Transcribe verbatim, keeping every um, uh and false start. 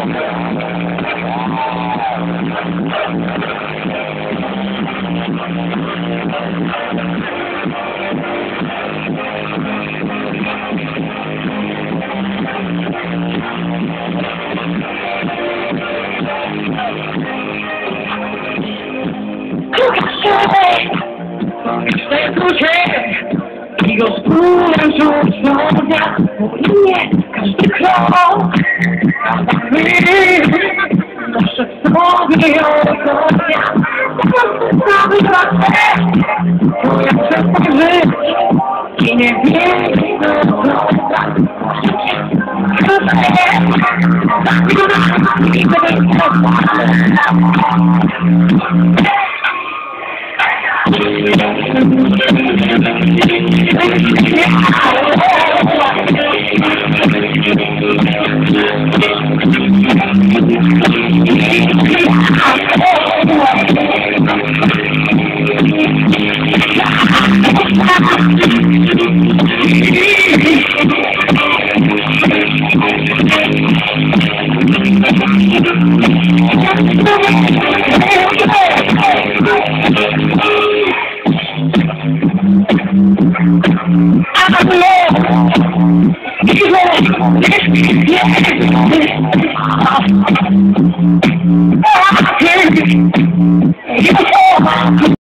I go spróbuję rzucenia, bo nie każdy krok. My nasze sobie ogonia, po prostu sprawy tracę, bo ja chcę żyć i nie wiem, co zrobić. I'm